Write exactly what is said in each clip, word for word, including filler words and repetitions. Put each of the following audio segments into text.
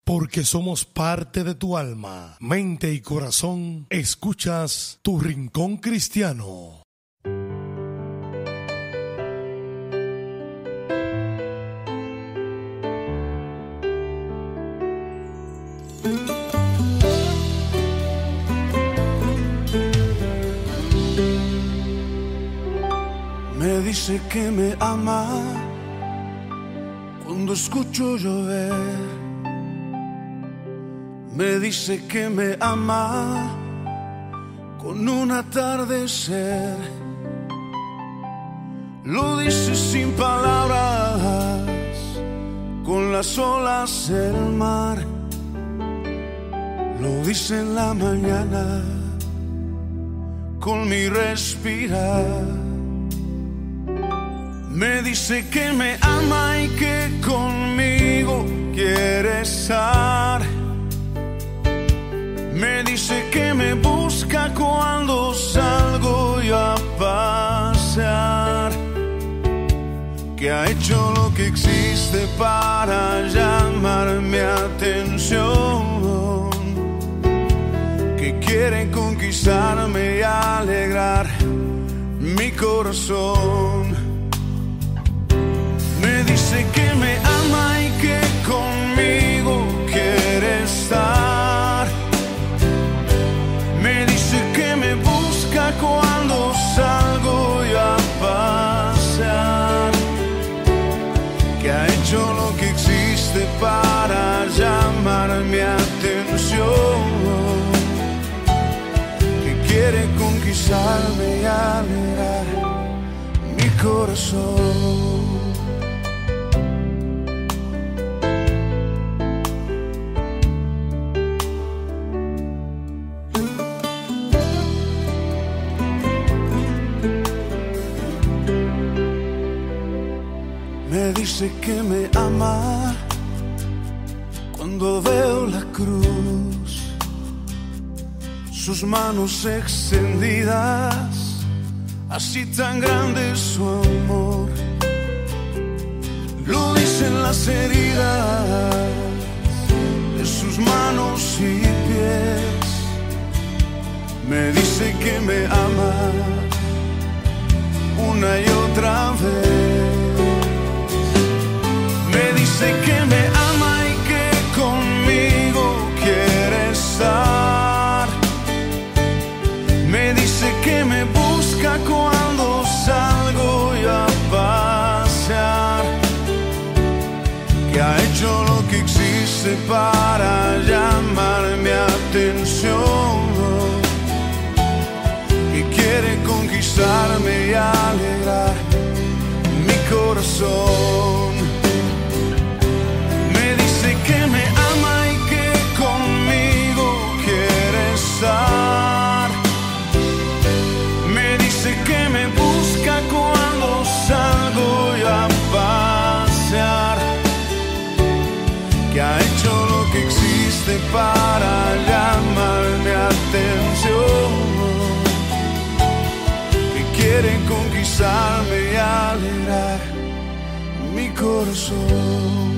porque somos parte de tu alma, mente y corazón. Escuchas Tu Rincón Cristiano. Me dice que me ama cuando escucho llover. Me dice que me ama con un atardecer. Lo dice sin palabras, con las olas del mar. Lo dice en la mañana, con mi respirar. Me dice que me ama y que conmigo quiere estar. Me dice que me busca cuando salgo yo a pasear. Que ha hecho lo que existe para llamar mi atención. Que quiere conquistarme y alegrar mi corazón. Me dice que me ama y que conmigo quiere estar. Me dice que me busca cuando salgo yo a pasear. Que ha hecho lo que existe para llamar mi atención. Que quiere conquistarme y alegrar mi corazón. Me dice que me ama cuando veo la cruz, sus manos extendidas, así tan grande es su amor. Lo dicen las heridas de sus manos y pies. Me dice que me ama una y otra vez. Me dice que me ama y que conmigo quiere estar. Me dice que me busca cuando salgo yo a pasear. Que ha hecho lo que existe para llamar mi atención. Que quiere conquistarme y alegrar mi corazón. Que me ama y que conmigo quiere estar. Me dice que me busca cuando salgo yo a pasear. Que ha hecho lo que existe para llamar mi atención. Que quiere conquistarme y alegrar mi corazón.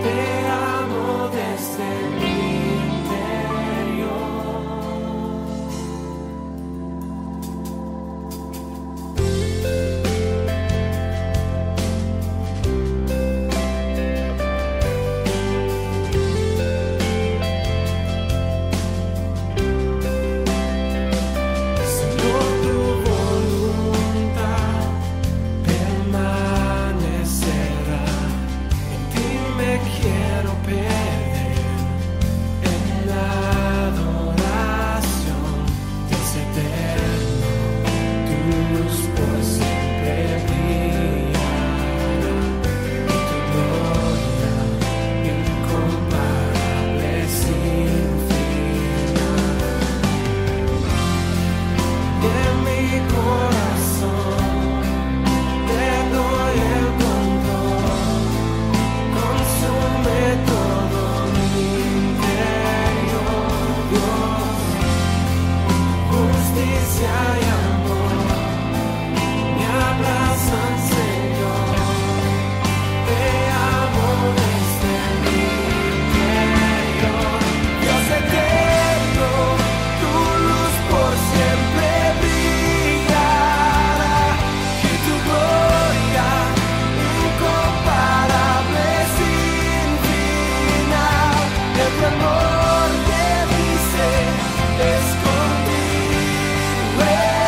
amor que dice es contigo.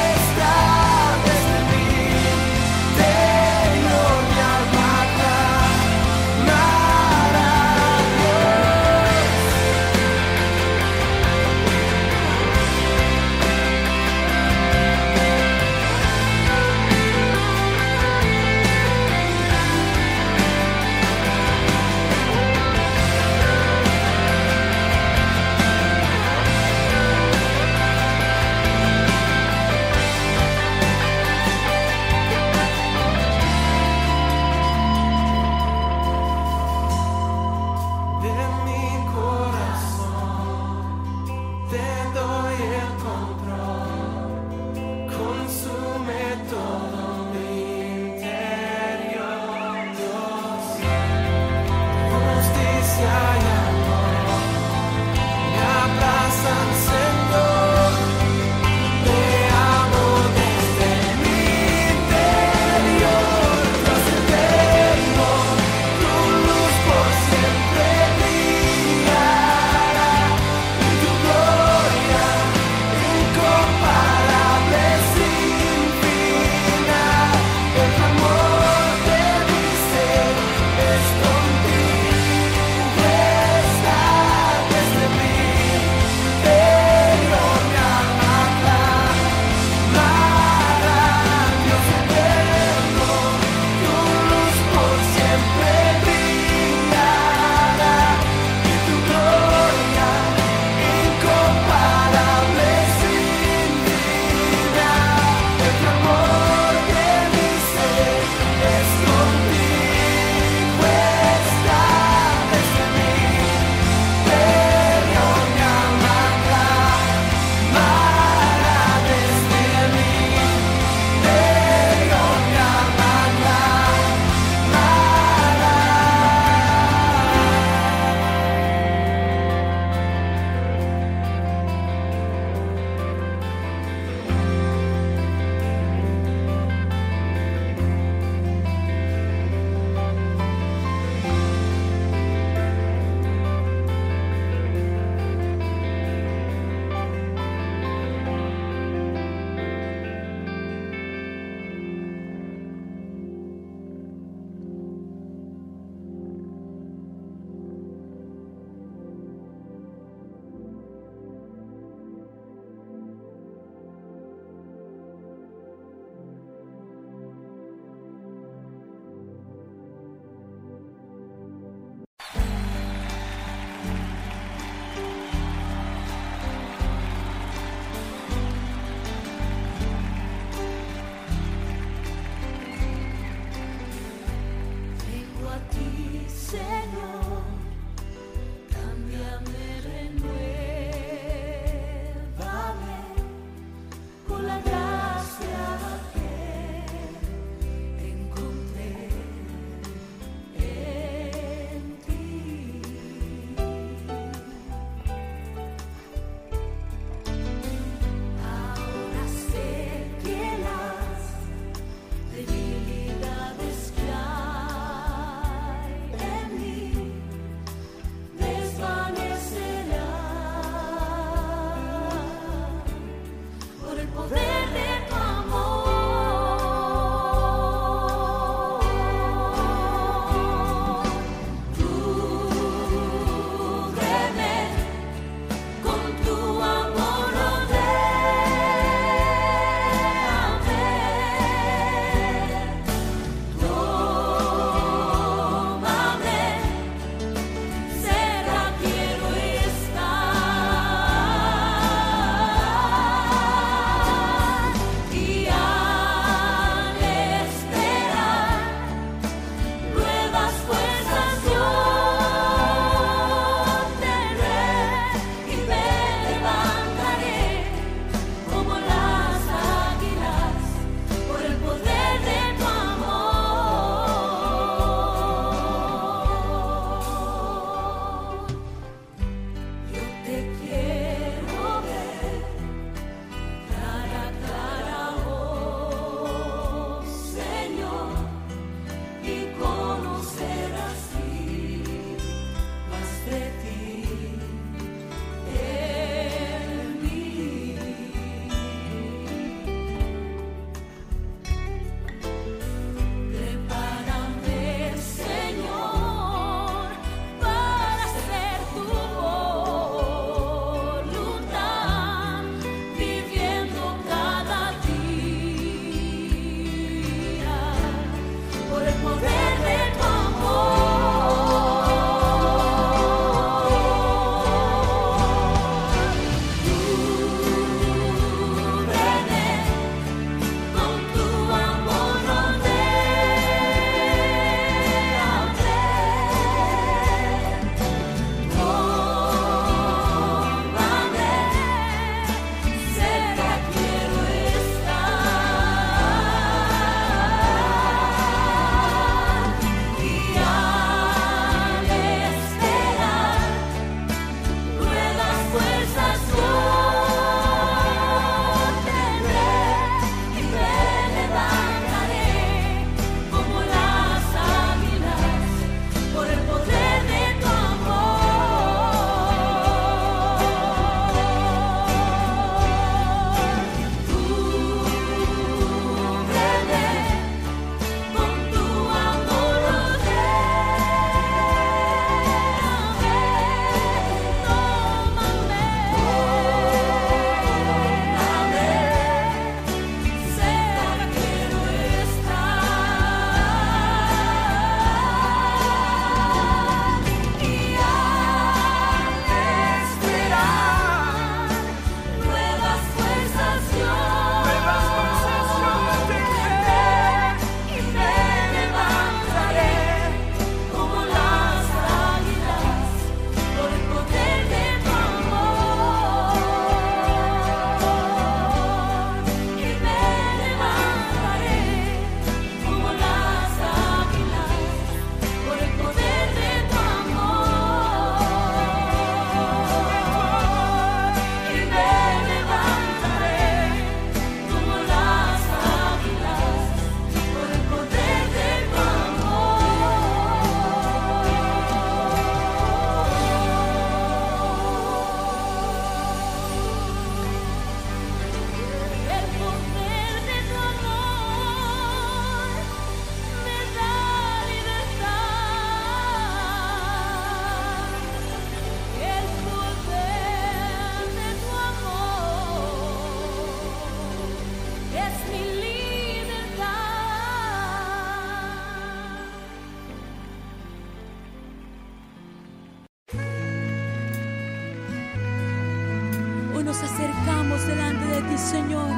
Señor,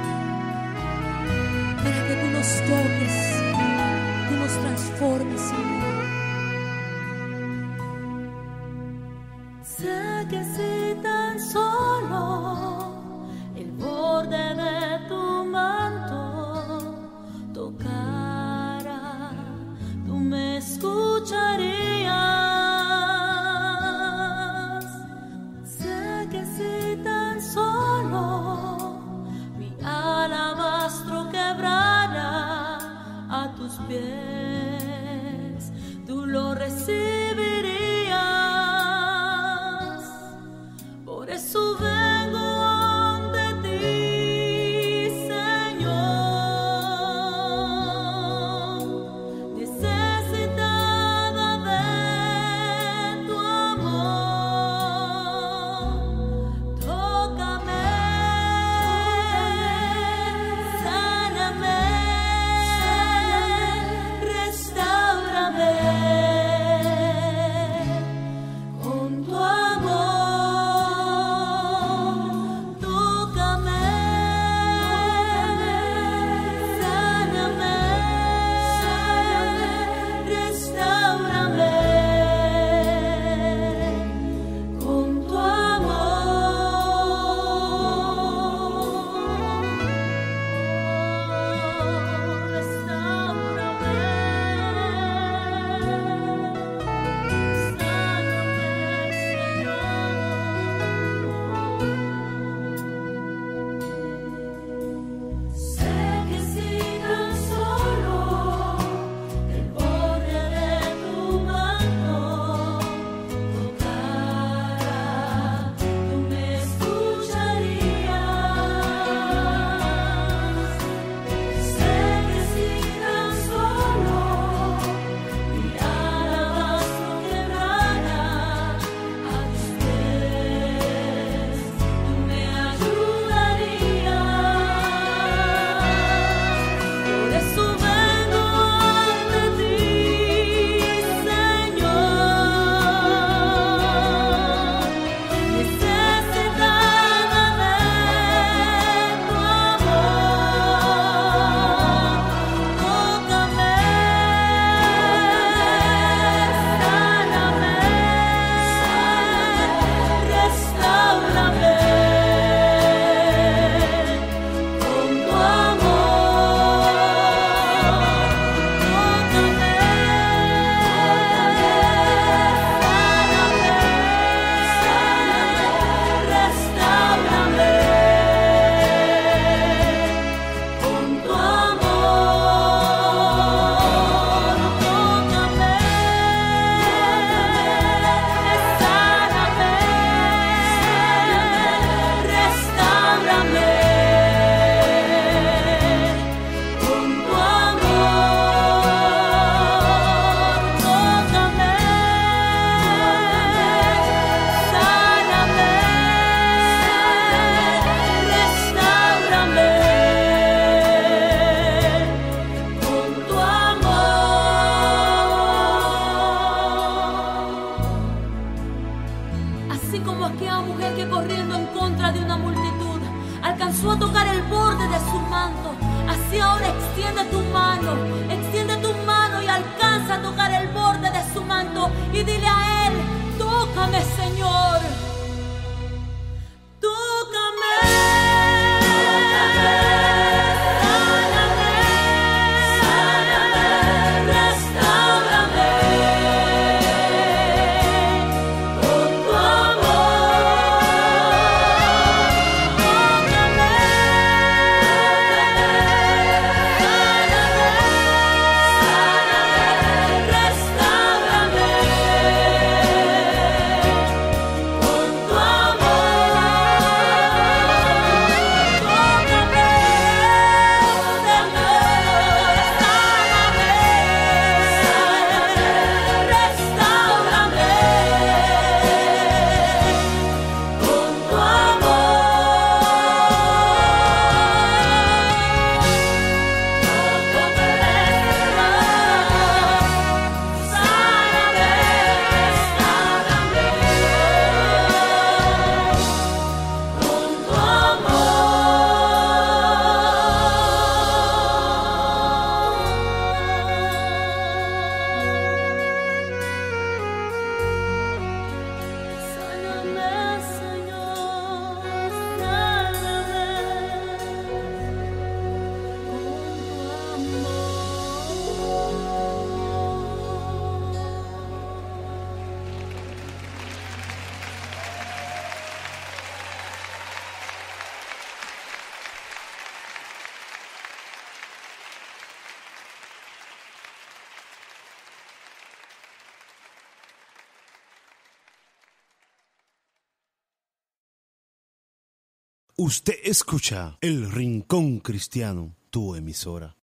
para que tú nos toques, tú nos transformes, Señor. Sé que si tan solo el borde de tu manto tocara, tú me escucharías. Sé que si tan solo mi alabastro quebrara a tus pies, tú lo recibirías. Por eso vengo ante ti, Señor, necesitada de tu amor. Tócame, sáname, restáurame con tu amor. Tócame, sáname, restáurame con tu amor. Sé que si tan solo el borde de tu mano tocara, tú me escucharías. Sé que si tan solo mi alabastro quebrara a tus pies, tú me ayudarías. Por eso vengo ante ti, Señor, necesitada de tu amor. Tócame, sáname, restáurame con tu amor. Tócame, sáname, restáurame con tu amor. Tócame, sáname, restáurame con tu amor. Tócame, sáname, restáurame con tu amor. Así como aquella mujer que corriendo en contra de una multitud alcanzó a tocar el borde de su manto, así ahora extiende tu mano, extiende tu mano y alcanza a tocar el borde de su manto y dile a Él: tócame, Señor. Tócame, sáname, restáurame con tu amor. Tócame, sáname, restáurame con Usted escucha El Rincón Cristiano, tu emisora.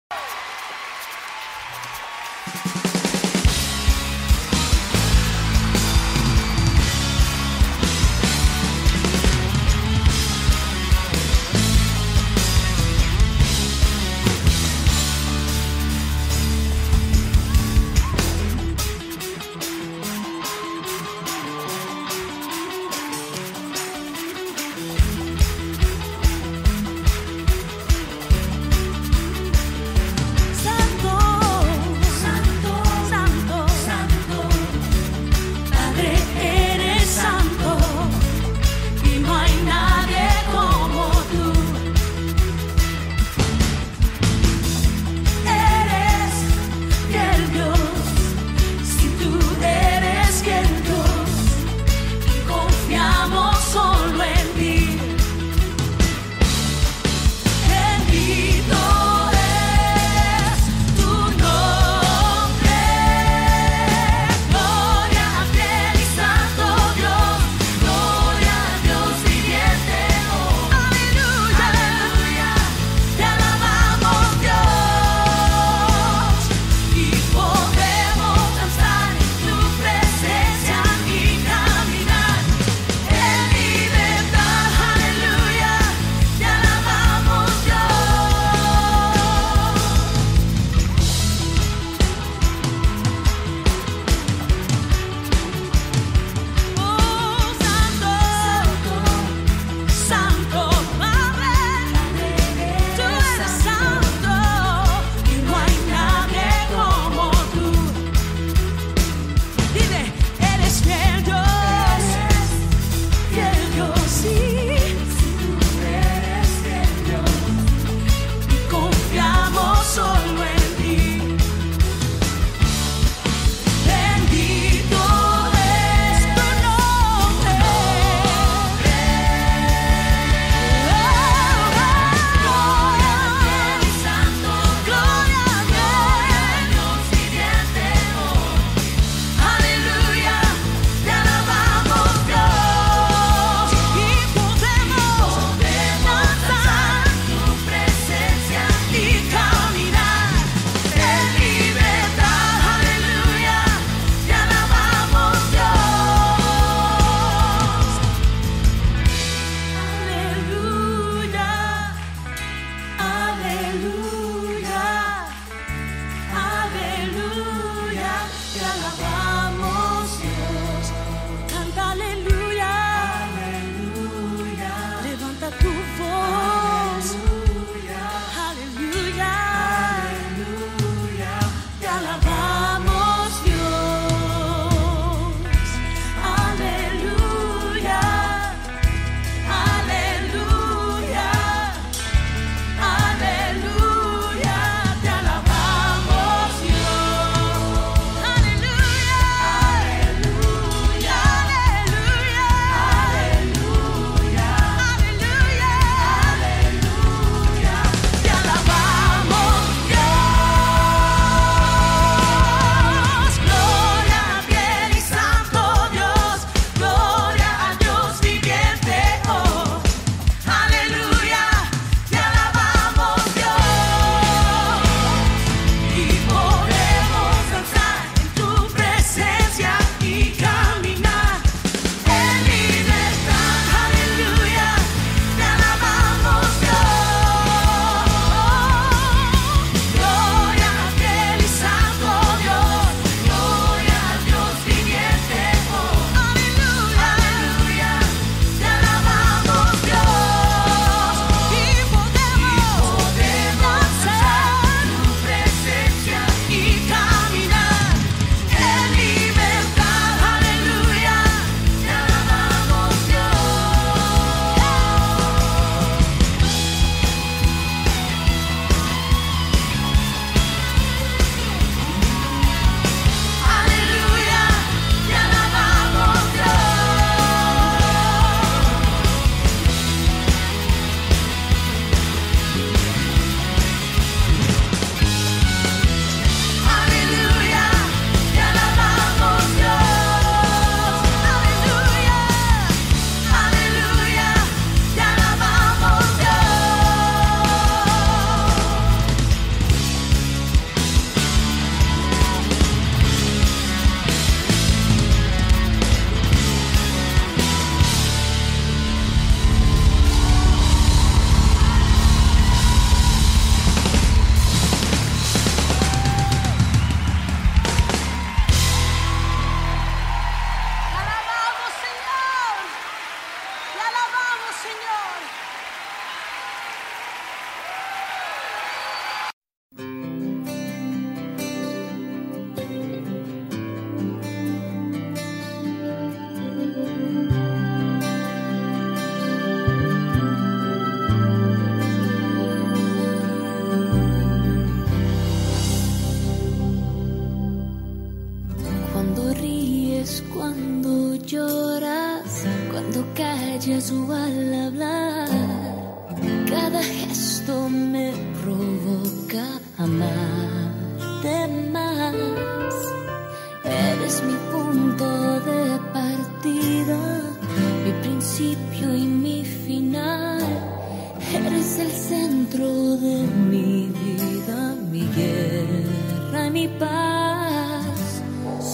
Jesús al hablar, cada gesto me provoca amarte más. Eres mi punto de partida, mi principio y mi final. Eres el centro de mi vida, mi guerra y mi paz.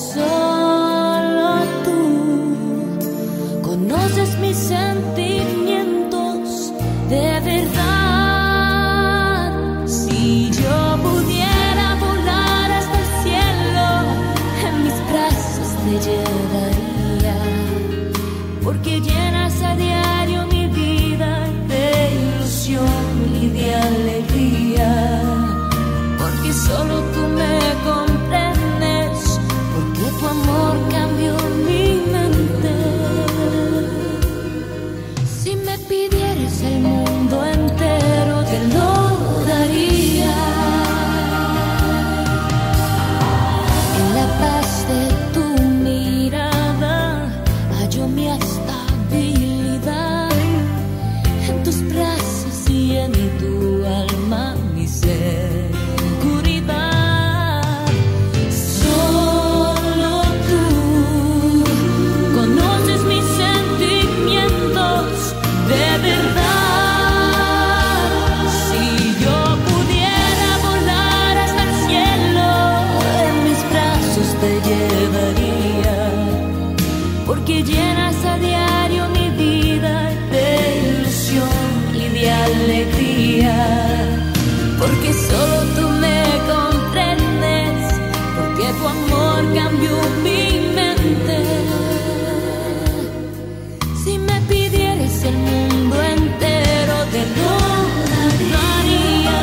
Solo tú conoces mis sentimientos de verdad. Si yo pudiera volar hasta el cielo, en mis brazos te llevaría, porque llenas a diario mi vida de ilusión y de alegría. Porque solo tú me comprendes, porque tu amor cambió mi mente. Si me pidieras el mundo entero, te lo daría. En la paz de tu mirada hallo mi estabilidad. En tus brazos y en tu alma mi seguridad. Solo tú conoces mis sentimientos de verdad. Si yo pudiera volar hasta el cielo, en mis brazos te llevaría, porque llenas a diario mi vida de ilusión y de alegría. Porque solo tú me comprendes, porque tu amor cambió mi mente. Si me pidieras el mundo entero, te lo daría.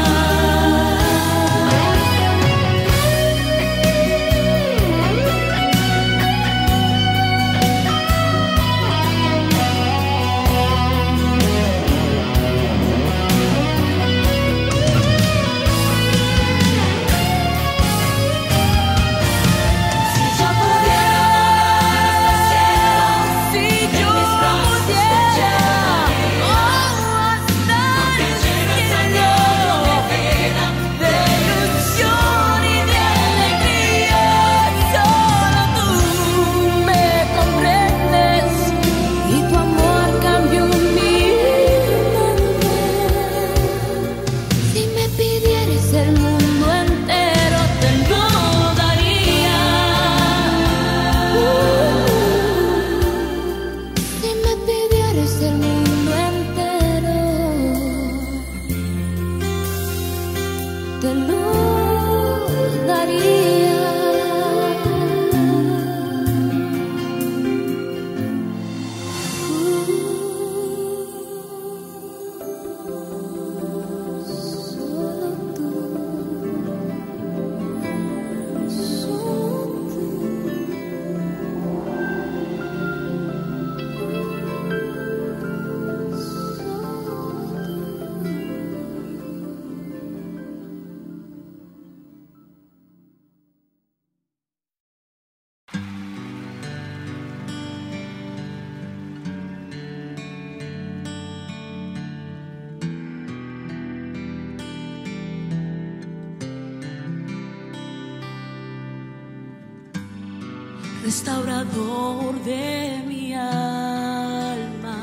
Restaurador de mi alma,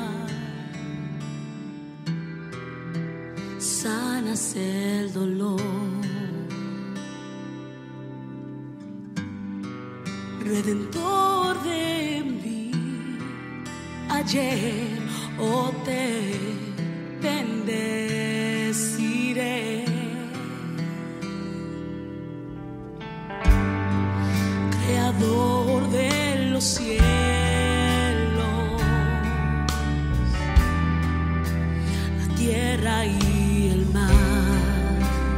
sanas el dolor, redentor de mí, ayer o te bendeciré. Creador de los cielos, la tierra y el mar,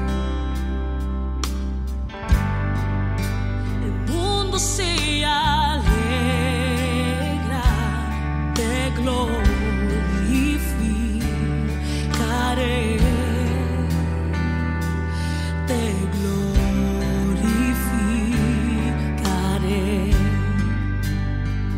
el mundo se alegra, te glorificaré, te glorificaré.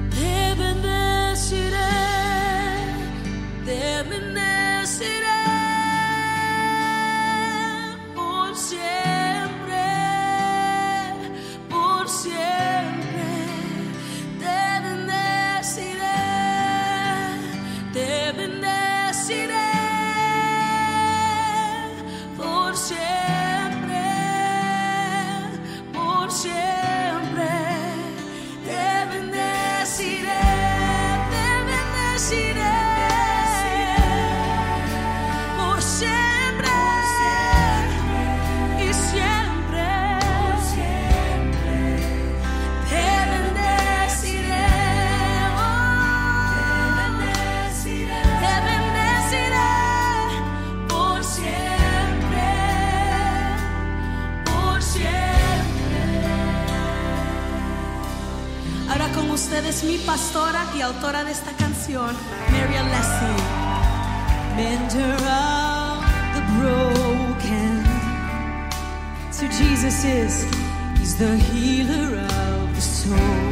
es mi pastora y autora de esta canción, Mary Alessi. Mender of the broken. So Jesus is, he's the healer of the soul.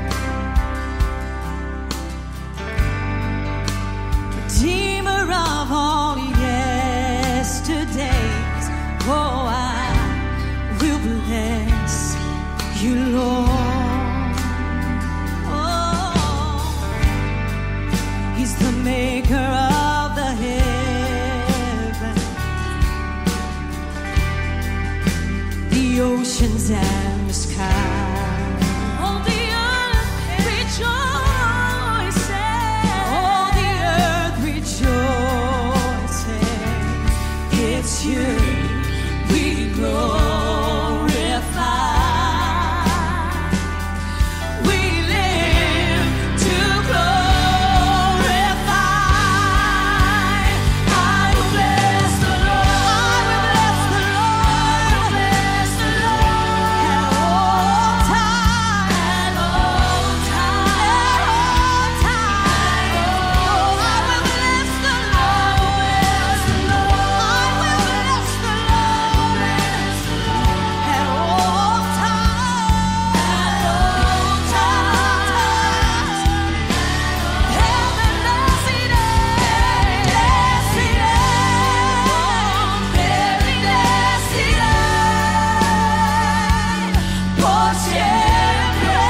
Redeemer of all yesterdays. Oh, I will bless you, Lord. Oh, he's the maker of the heaven, the oceans and the sky. Oh, the earth rejoices. Oh, the earth rejoices. It's you we glorify. We live to glorify. I will bless the Lord. I will bless the Lord. At all times. At all times. At all times. Oh, I will bless the Lord. I will bless the Lord. At all times. At all times. Heaven decidiré, por siempre,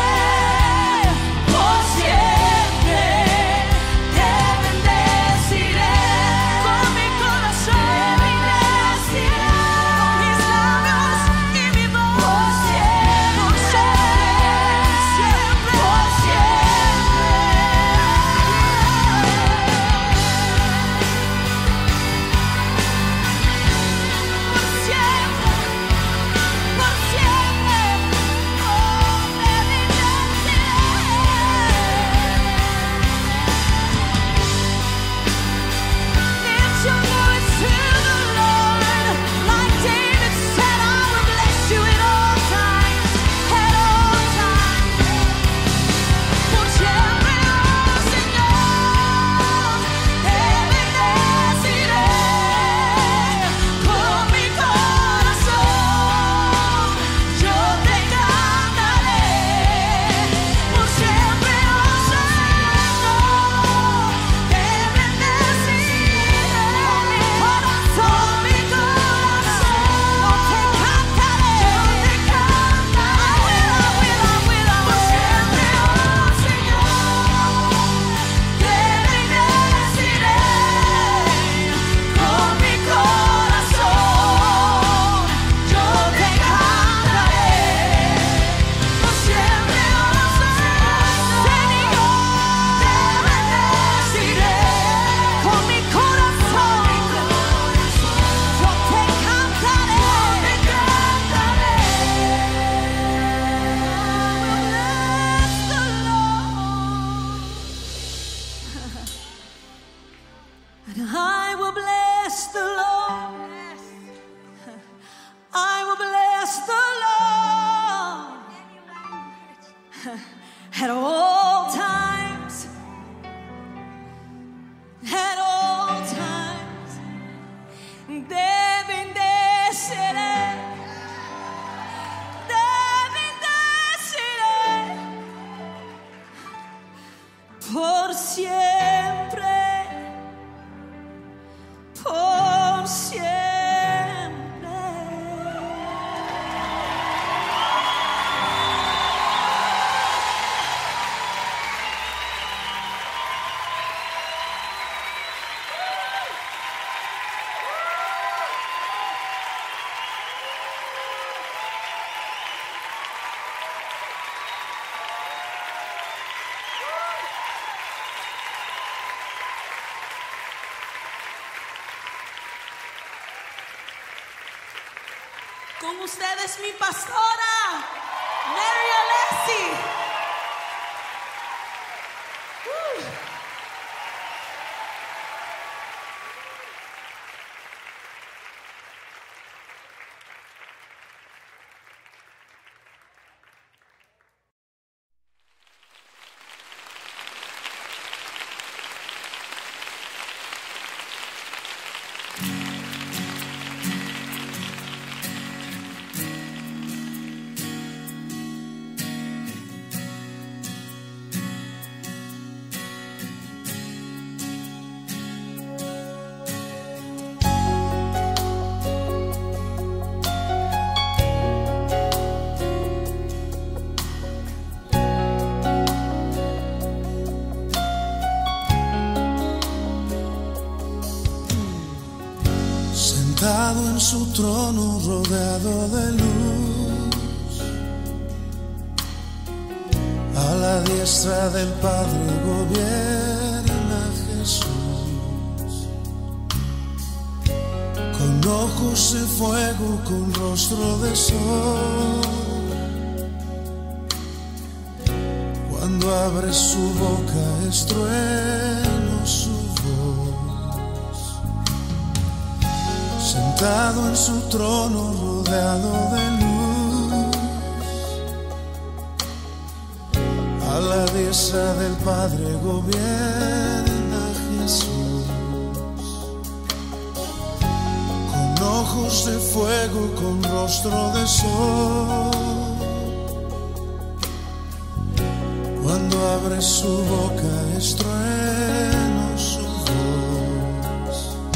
por siempre, te bendeciré con mi corazón, te bendeciré con mis labios y mi voz, por siempre, siempre, por siempre. Por siempre, por siempre, oh, te bendeciré. Lift your voice to the Lord, like David said, I will bless you at all times, at all times. Por siempre, oh Señor, te bendeciré con mi corazón. Yo te cantaré por siempre, oh Señor, te bendeciré con mi corazón, mi corazón. Yo te cantaré, yo te cantaré. I will, I will, I will, por siempre, oh Señor, te bendeciré con mi corazón. Yo te cantaré por siempre, oh Señor, te bendeciré con mi corazón. Yo te cantaré, te cantaré. I will bless the Lord. I will bless the Lord at all times. At all times. Te bendeciré. Te bendeciré por siempre. Por siempre. Con ustedes mi pastora, Mary Alessi. Sentado en su trono rodeado de luz, a la diestra del Padre gobierna Jesús. Con ojos de fuego, con rostro de sol, cuando abre su boca es trueno su voz. Sentado en su trono rodeado de luz, a la diestra del Padre gobierna Jesús. Con ojos de fuego, con rostro de sol, cuando abre su boca es trueno su voz.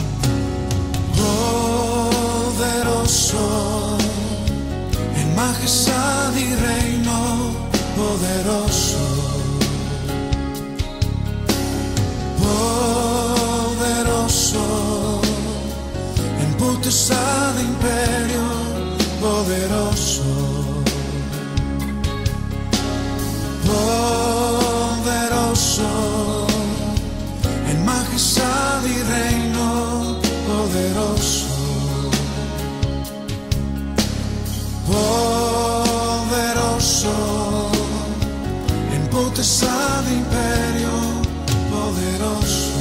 Poderoso, en majestad y reino, poderoso. Poderoso, en potestad de imperio, poderoso. Poderoso, en majestad y reino, poderoso. Poderoso, en potestad de imperio, poderoso.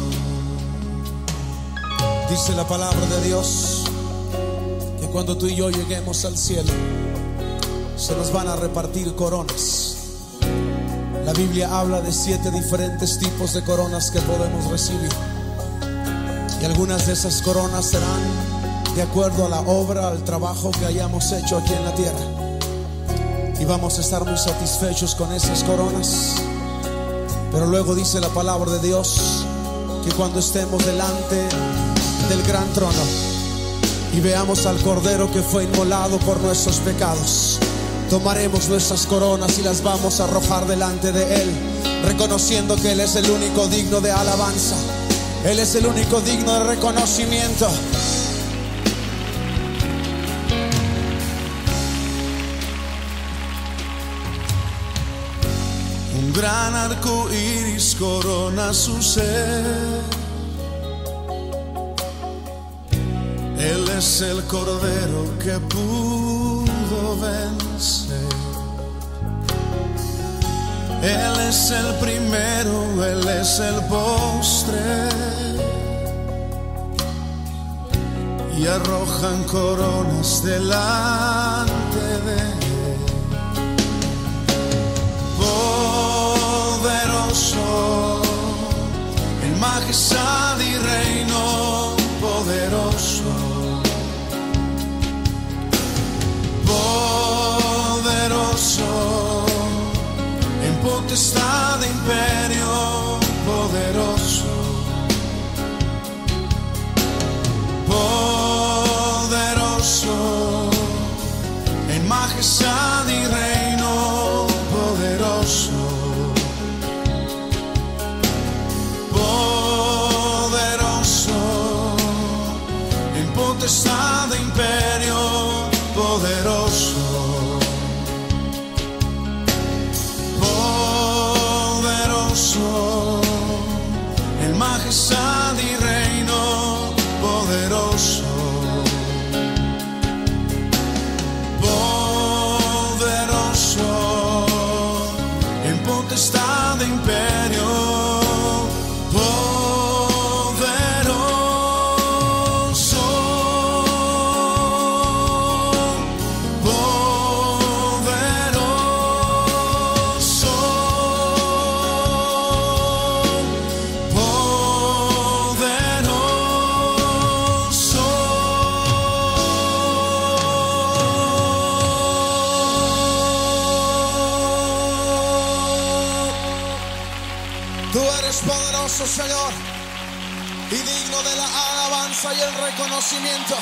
Dice la palabra de Dios que cuando tú y yo lleguemos al cielo, se nos van a repartir coronas. La Biblia habla de siete diferentes tipos de coronas que podemos recibir, y algunas de esas coronas serán de acuerdo a la obra, al trabajo que hayamos hecho aquí en la tierra, y vamos a estar muy satisfechos con esas coronas. Pero luego dice la palabra de Dios que cuando estemos delante del gran trono y veamos al Cordero que fue inmolado por nuestros pecados, tomaremos nuestras coronas y las vamos a arrojar delante de Él, reconociendo que Él es el único digno de alabanza. Él es el único digno de reconocimiento. Un gran arco iris corona su ser. Él es el Cordero que pudo vencer. Él es el primero, Él es el postre, y arrojan coronas delante de Él. Poderoso, en majestad y reino, poderoso. Poderoso, en potestad de imperio, poderoso. Poderoso, en majestad y reino, poderoso. Poderoso, en potestad de imperio, poderoso. Poderoso, en majestad y reino, poderoso. Poderoso, en potestad de imperio, poderoso. Poderoso, poderoso. Tú eres poderoso, Señor, y digno de la alabanza y el reconocimiento.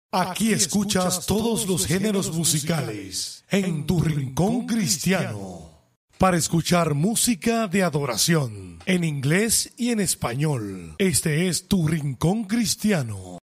Aquí escuchas todos los géneros musicales en Tu Rincón Cristiano. Para escuchar música de adoración en inglés y en español, este es Tu Rincón Cristiano.